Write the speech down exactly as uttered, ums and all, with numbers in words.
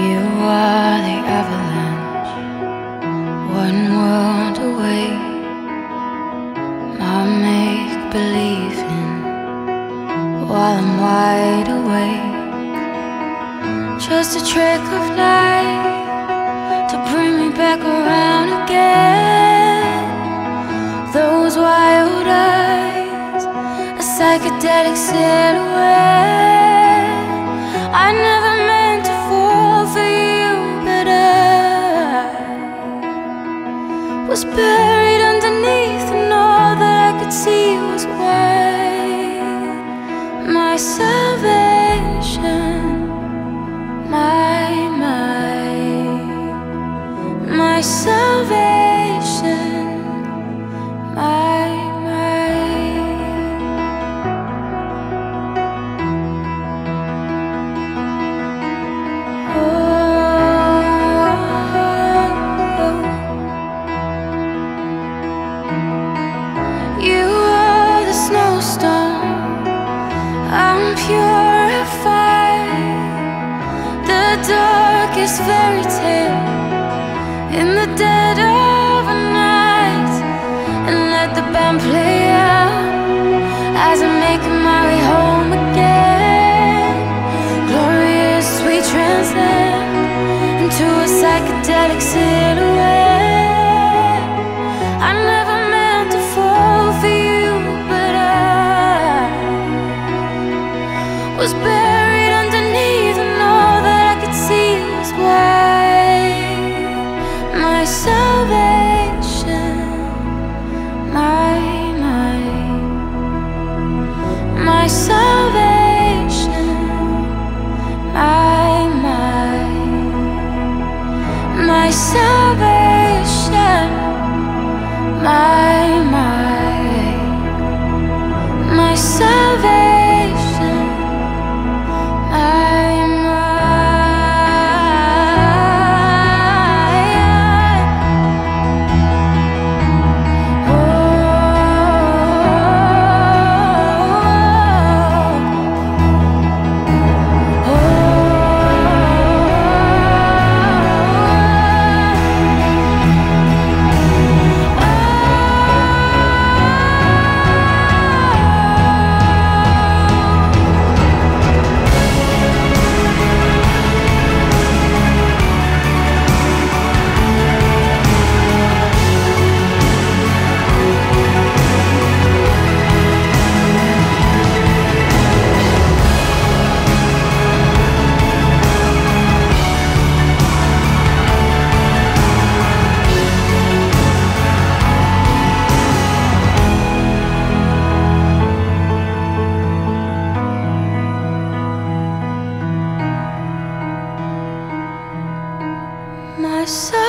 You are the avalanche, one world away. My make-believing while I'm wide awake. Just a trick of light to bring me back around again. Those wild eyes, a psychedelic silhouette. I never meant to fall for you, but I was buried underneath, and all that I could see was white. My salvation, my, my, my salvation, my, my. Oh, oh, oh. You are the snowstorm, I'm purified. The darkest fairy tale in the dead of a night. And let the band play out as I'm making my way home again. Glorious, we transcend into a psychedelic silhouette. I never meant to fall for you, but I was buried underneath, and all that I could see was white. My salvation, my, my, my salvation, my, my, my salvation, my, my, my salvation, my, my. Oh, my salvation.